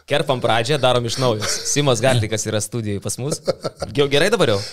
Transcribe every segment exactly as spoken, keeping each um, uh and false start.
Kerpam pradžią, darom iš naujo. Simas Galdikas yra studijai pas mus. Gerai dabar jau?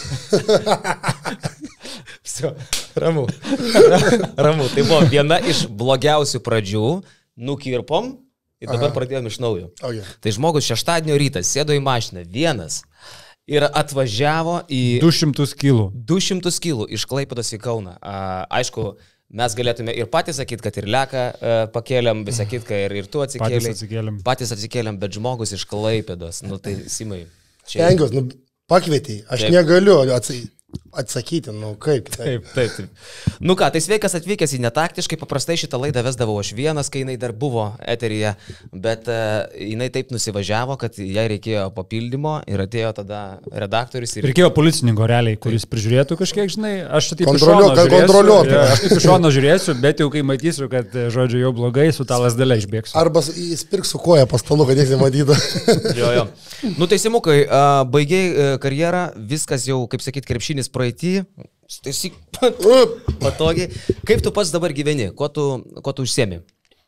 Visio, ramu. Ramu. Tai buvo viena iš blogiausių pradžių. Nukirpom ir dabar Aha. pradėjom iš naujo. Okay. Tai žmogus šeštadienio rytas sėdo į mašiną vienas ir atvažiavo į... du šimtus kilų. du šimtus kilų iš Klaipėdos į Kauną. A, aišku, mes galėtume ir patys sakyti, kad ir Leką a, pakėlėm, visą kitką, ir, ir tu atsikėlėm. Patys atsikėlėm. Patys atsikėlėm, bet žmogus iš Klaipėdos. Nu tai, Simai. Čia... Stengiuos, nu, pakvietei. Aš taip. negaliu atsakyti. Atsakyti, nu kaip. Taip, taip, taip. Nu ką, tai sveikas atvykęs į Netaktiškai, paprastai šitą laidą vesdavau aš vienas, kai jinai dar buvo eteryje, bet uh, jinai taip nusivažiavo, kad jai reikėjo papildymo ir atėjo tada redaktorius. Ir... Reikėjo policininko realiai, kuris taip. prižiūrėtų kažkiek, žinai, aš taip Kontroliuo, iš šono kontroliuotų. Ja, aš taip iš šono žiūrėsiu, bet jau kai matysiu, kad, žodžiu, jau blogai, su tą lasdelę išbėgsiu. Arba jis pirks su koja pas stalu, kad niekas nematytų. Jo, jo. Nu tai Simukai, uh, baigiai uh, karjerą, viskas jau, kaip sakyt, krepšinis praeitį. Staisyk patogiai. Kaip tu pats dabar gyveni? Kuo tu, kuo tu užsiemi?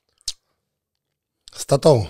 Statau.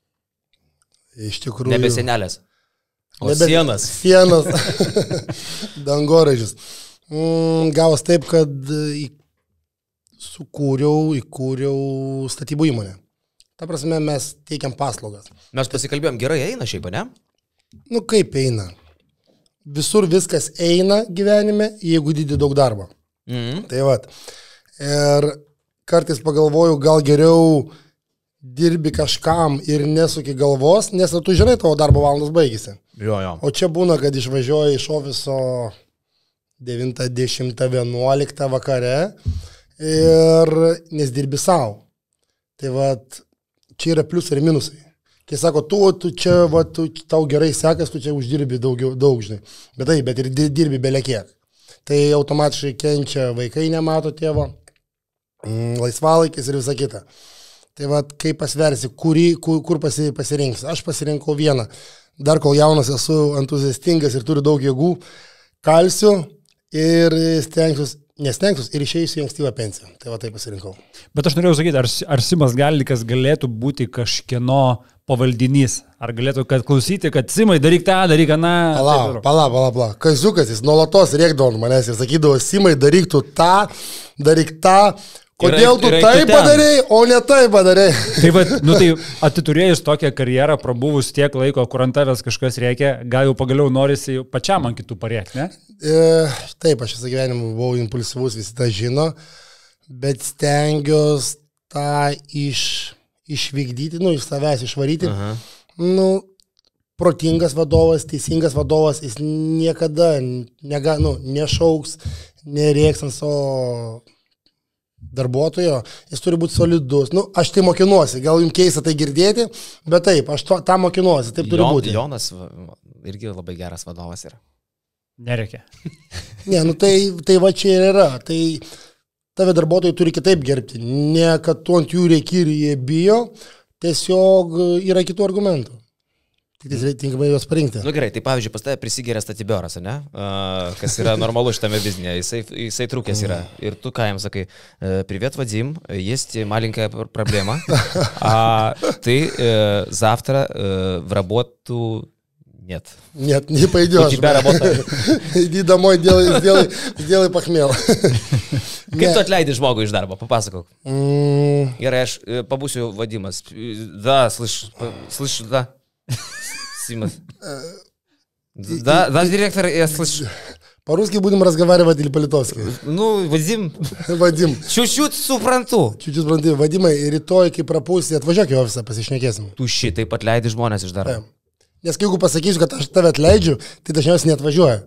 Iš tikrųjų. Nebe senelės. O Nebe sienas. Sienas. Dangoraižius. Mm, gavos taip, kad į, sukūriau, įkūriau statybų įmonę. Ta prasme, mes teikiam paslaugas. Mes pasikalbėjom, gerai eina šiaip, ne? Nu kaip eina? Visur viskas eina gyvenime, jeigu didi daug darbo. Mhm. Tai vat. Ir kartais pagalvoju, gal geriau dirbi kažkam ir nesuki galvos, nes tu žinai, tavo darbo valandos baigėsi. Jo, jo. O čia būna, kad išvažiuoji iš ofiso devintą, dešimtą, vienuoliktą vakare ir nes dirbi savo. Tai vat, čia yra pliusai ir minusai. Kai sako, tu, tu čia, va, tu, tau gerai sekas, tu čia uždirbi daugiau, daug, žinai. Bet tai, bet ir dirbi belekiek. Tai automatiškai kenčia, vaikai nemato tėvo, mm, laisvalaikis ir visa kita. Tai va, kaip pasversi, kurį, kur, kur pasi, pasirinksi. Aš pasirinkau vieną. Dar kol jaunas esu entuziastingas ir turiu daug jėgų, kalsiu ir stengsiuos. Nestengsius ir išeisiu į ankstyvą pensiją. Tai va taip pasirinkau. Bet aš norėjau sakyti, ar, ar Simas Galdikas galėtų būti kažkieno pavaldinys? Ar galėtų kad klausyti, kad Simai, daryk tą, daryk aną? Pala, pala, pala, pala. Kaziukas, jis nuolatos rėkdavo manęs ir sakydavo, Simai, daryk tu tą, daryk tą. Kodėl tu tai padarei, o ne tai padarei? Tai va, nu tai atiturėjus tokią karjerą, prabuvus tiek laiko, kur ant tavęs kažkas reikia, gal jau pagaliau norisi pačiam ant kitų parėkti, ne? E, taip, aš visą gyvenimą buvau impulsyvus, visi tą žino, bet stengiuosi tą iš, išvykdyti, nu, iš savęs išvaryti. Aha. Nu, protingas vadovas, teisingas vadovas, jis niekada nega, nu, nešauks, nerėks ant savo darbuotojo, jis turi būti solidus. Nu, aš tai mokinuosi, gal jums keista tai girdėti, bet taip, aš to, tą mokinuosi, taip turi Jon, būti. Jonas irgi labai geras vadovas yra. Nereikia. Ne, nu tai, tai va čia ir yra. Tai tave darbuotojai turi kitaip gerbti. Ne, kad tu ant jų reikia ir jie bijo, tiesiog yra kitų argumentų. Tik tinkamai juos parinkti. Nu gerai, tai pavyzdžiui, pas tave prisigeria statybioras, ne? Uh, kas yra normalu šitame biznėje, jisai, jisai trūkęs yra. Ir tu ką jam sakai, привет, Вадим, есть маленькая проблема. А ты э, завтра э, в работу... Нет. Нет, не пойдешь. У тебя работа. Иди домой, делай, сделай, сделай похмел. Kaip tu atleidai žmogų iš darbo? Papasakok. Mm. Gerai, aš pabūsiu Vadimas. Da, слышь, слышь, да. Симас. Да, да, директор, я слышу. По-русски будем разговаривать или по-литовски? Ну, Вадим. Вадим. Чуть-чуть suprantu. Чуть-чуть suprantu. Vadimai, rytoj, kai prapūsi, atvažiuok į ofisą, pasišnekėsim. Tu šitaip atleidai žmonės iš darbo. Nes kai jeigu pasakysiu, kad aš tave atleidžiu, tai dažniausiai neatvažiuoja.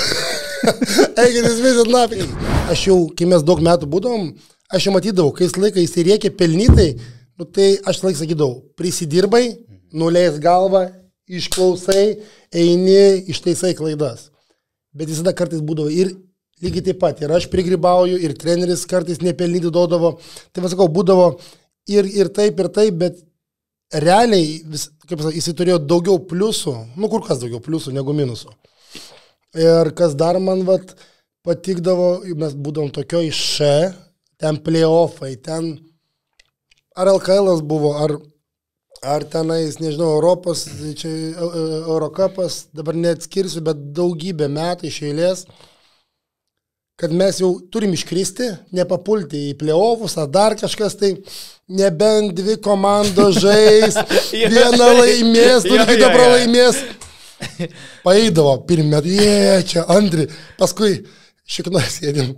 Eikit, jūs visit napik. Aš jau, kai mes daug metų būdavom, aš jau matydavau, kai jis laiką įsirėkė pelnytai, nu, tai aš laik sakydavau, prisidirbai, nuleis galvą, išklausai, eini, ištaisai klaidas. Bet visada kartais būdavo ir lygiai taip pat. Ir aš prigribauju, ir treneris kartais nepelnyti duodavo. Tai vas sakau, būdavo ir, ir taip, ir taip, bet realiai, vis, kaip sakau, jisai turėjo daugiau pliusų, nu kur kas daugiau pliusų negu minusų. Ir kas dar man vat, patikdavo, mes būdavom tokio iš š, ten play-offai, ten ar L K L buvo, ar ar tenais, nežinau, Europos, čia Eurocapas, dabar neatskirsiu, bet daugybę metų iš eilės, kad mes jau turim iškristi, nepapulti į play-offus, ar dar kažkas, tai nebent dvi komandos žais, vieną laimės, turi kitą pralaimės. Paeidavo pirmį metą, jie, čia antri, paskui šiknoje sėdim.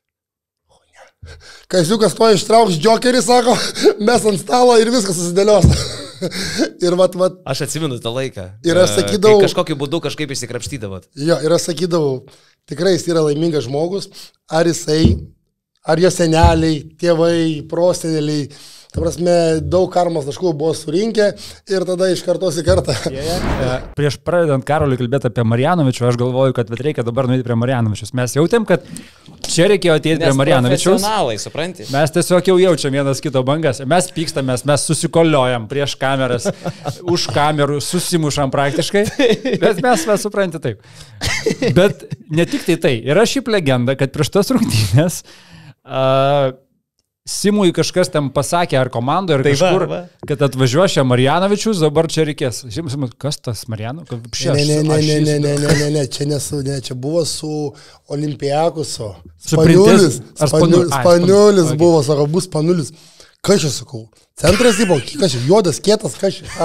Kaisiukas to ištrauks džokerį, sako, mes ant stalo ir viskas susidėlios. Ir vat, vat. Aš atsimenu tą laiką. Ir aš sakydavau. Kažkokiu būdu kažkaip išsikrapštydavot. Jo, ir aš sakydavau, tikrai jis yra laimingas žmogus, ar jisai, ar jo seneliai, tėvai, proseneliai, ta prasme, daug karmos taškų buvo surinkę ir tada iš kartos į kartą. Yeah, yeah. Prieš pradedant Karoliui kalbėti apie Marjanovičių, aš galvoju, kad reikia dabar nueiti prie Marjanovičius. Mes jautėm, kad čia reikėjo ateiti prie Marjanovičius. Profesionalai, supranti? Mes tiesiog jau jaučiam vienas kito bangas. Mes pykstamės, mes susikoliojam prieš kameras, už kamerų, susimušam praktiškai. Bet mes, mes supranti taip. Bet ne tik tai tai. Yra šiaip legenda, kad prieš tas rungtynės uh, Simui kažkas tam pasakė, ar komandoje, ar tai kažkur, va, va. kad atvažiuoja Marjanovičius, dabar čia reikės. Žinoma, kas tas Marjanovičius? Ne, ne, ne, ne, ne, ne, ne, ne, ne, čia, nesu, ne, čia buvo su Olimpiakuso. Spaniulis, Spaniulis, Spaniulis buvo, sako, bus Spaniulis. Kas čia sakau? Centras įbo, kas čia, juodas, kietas, kas čia.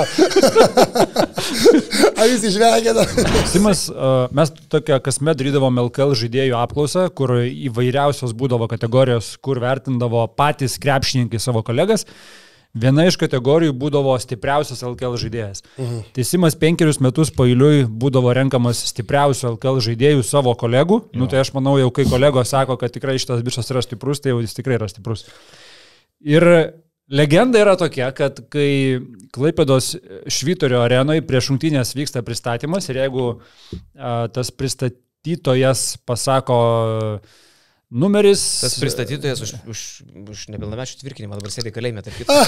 Ar jūs išvengėte? Simas, mes tokia kasmet darydavom L K L žaidėjų apklausą, kur įvairiausios būdavo kategorijos, kur vertindavo patys krepšininkai savo kolegas. Viena iš kategorijų būdavo stipriausias L K L žaidėjas. Mhm. Tai Simas penkerius metus pailiui būdavo renkamas stipriausių L K L žaidėjų savo kolegų. Jo. Nu tai aš manau, jau kai kolegos sako, kad tikrai šitas bičas yra stiprus, tai jau jis tikrai yra stiprus. Ir legenda yra tokia, kad kai Klaipėdos Švyturio arenoje prieš rungtynės vyksta pristatymas ir jeigu a, tas pristatytojas pasako numeris... Tas pristatytojas už, už, už nepilnamečių tvirkinimą dabar sėdė kalėjime, tarp kitų.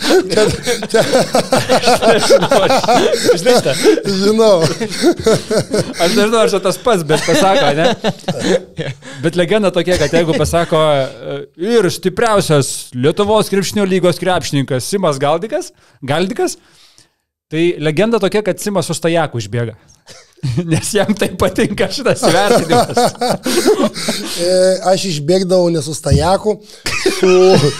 Žinai šitą? Žinau. Aš nežinau, ar čia tas pats, bet pasako, ne? Bet legenda tokia, kad jeigu pasako ir stipriausias Lietuvos krepšinio lygos krepšininkas Simas Galdikas, Galdikas, tai legenda tokia, kad Simas su Stajaku išbėga. Nes jam tai patinka šitas įvertinimas. Aš išbėgdavau ne su Stajaku, su,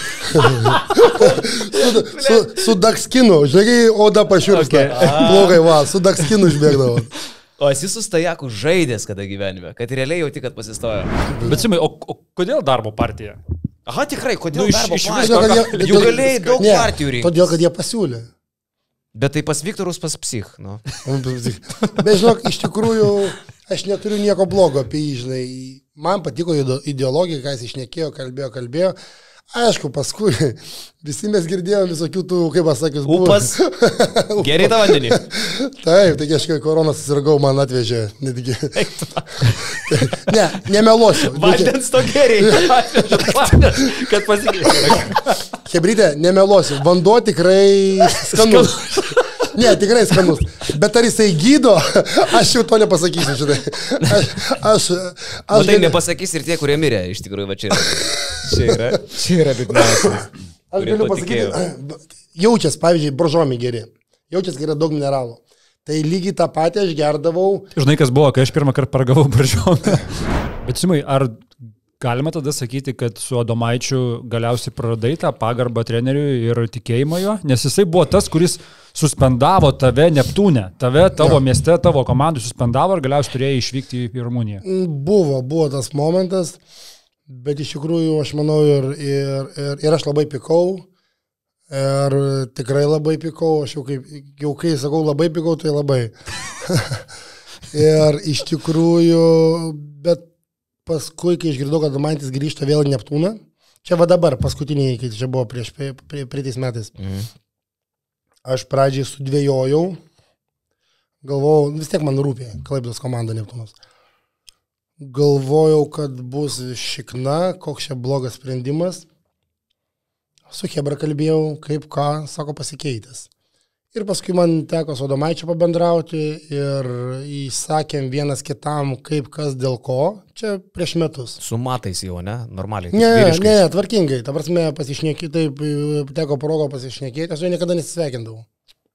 su, su, su Dakskinu. Žinai, oda pašiursta. Okay. Blogai, va, su Dakskinu išbėgdavau. O esi su Stajaku žaidęs kada gyvenime, kad realiai jau tik, kad pasistojo. Bet Simai, o, o kodėl darbo partija? Aha, tikrai, kodėl nu, darbo iš, partija? Jų galėjai daug ne, partijų rinkti. Todėl, kad jie pasiūlė. Bet tai pas Viktorus, pas psich, nu. Bet žinok, iš tikrųjų, aš neturiu nieko blogo apie jį, žinai. Man patiko ideologija, ką jis išnekėjo, kalbėjo, kalbėjo. Aišku, paskui visi mes girdėjome visokių tų, kaip pasakius, buvo. Upas. Geriai tą vandenį. Taip, tai kažkai koroną susirgau, man atvežė. Netgi. Ne, nemeluosiu. Vandens to geriai. Kad pasikeičiau. Hebrytė, nemeluosiu. Vanduo tikrai skanus. Ne, tikrai skanus. Bet ar jisai gydo, aš jau to nepasakysiu, žinai. Aš, aš, aš tai gali... nepasakys ir tie, kurie mirė, iš tikrųjų, va čia yra. Čia yra, čia yra bigniausias. Aš galiu pasakyti, jaučias, pavyzdžiui, boržomi geri. Jaučias, kai yra daug mineralų. Tai lygiai tą patį aš gerdavau. Žinai, kas buvo, kai aš pirmą kartą paragavau boržomį. Bet Simai, ar galima tada sakyti, kad su Adomaičiu galiausiai praradai tą pagarbą treneriui ir tikėjimą jo? Nes jisai buvo tas, kuris suspendavo tave Neptūne, tave, tavo ja. mieste, tavo komandų suspendavo ir galiausiai turėjai išvykti į Rumuniją. Buvo, buvo tas momentas, bet iš tikrųjų aš manau ir, ir, ir, ir aš labai pikau, ir tikrai labai pikau, aš jau, kaip, jau kai sakau labai pikau, tai labai. Ir iš tikrųjų, bet paskui, kai išgirdau, kad Adomaitis grįžta vėl į Neptūną, čia va dabar, paskutiniai, kai čia buvo prieš praeitais metais, mhm. aš pradžiai sudvėjojau, galvojau, vis tiek man rūpė Klaipėdos komanda Neptūnas. Galvojau, kad bus šikna, koks čia blogas sprendimas. Su Hebra kalbėjau, kaip ką, sako, pasikeitęs. Ir paskui man teko su Adomaičiu pabendrauti ir įsakėm vienas kitam, kaip kas dėl ko, čia prieš metus. Su matais jau, ne? Normaliai. Ne, vyriškais. Ne, tvarkingai. Ta prasme, pasišnekėti, taip, teko progo pasišnekėti, aš jau niekada nesisveikindavau.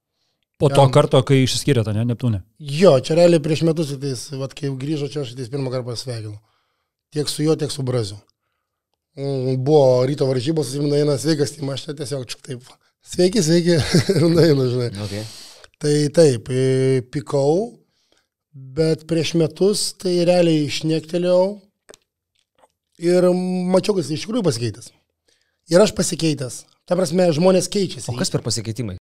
Po to karto, kai išsiskyrėte, ne, Neptūne? Jo, čia realiai prieš metus, tais, vat, kai grįžo čia, aš tais pirmą kartą pasveikinau. Tiek su juo, tiek su Braziu. Buvo ryto varžybos, ir nueina sveikas, tai aš čia tiesiog čik taip. Sveiki, sveiki, ir nueina, žinai. Okay. Tai taip, pikau, bet prieš metus tai realiai išnektelėjau ir mačiau, kad jis iš tikrųjų pasikeitęs. Ir aš pasikeitęs. Ta prasme, žmonės keičiasi. O kas per pasikeitimai?